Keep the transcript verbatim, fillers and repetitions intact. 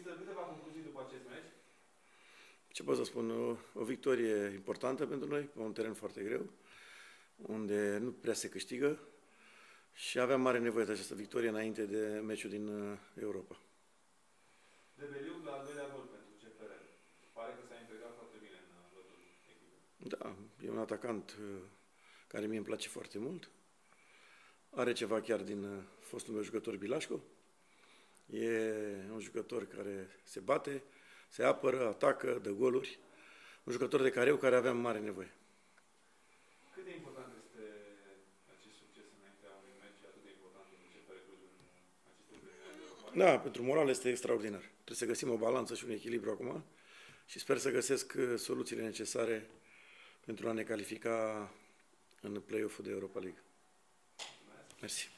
Există câteva concluzii după acest meci? Ce pot să spun? O, o victorie importantă pentru noi, pe un teren foarte greu, unde nu prea se câștigă și aveam mare nevoie de această victorie înainte de meciul din Europa. Debeliuc la al doilea gol pentru C F R. Pare că s-a integrat foarte bine în lotul echipei. Da, e un atacant care mie îmi place foarte mult. Are ceva chiar din fostul meu jucător Bilașco. E un jucător care se bate, se apără, atacă, dă goluri. Un jucător de careu care aveam mare nevoie. Cât de important este acest succes înaintea unui meci atât de important pentru C F R Cluj în aceste preliminari? Da, pentru moral este extraordinar. Trebuie să găsim o balanță și un echilibru acum și sper să găsesc soluțiile necesare pentru a ne califica în play-off-ul de Europa League. Mersi.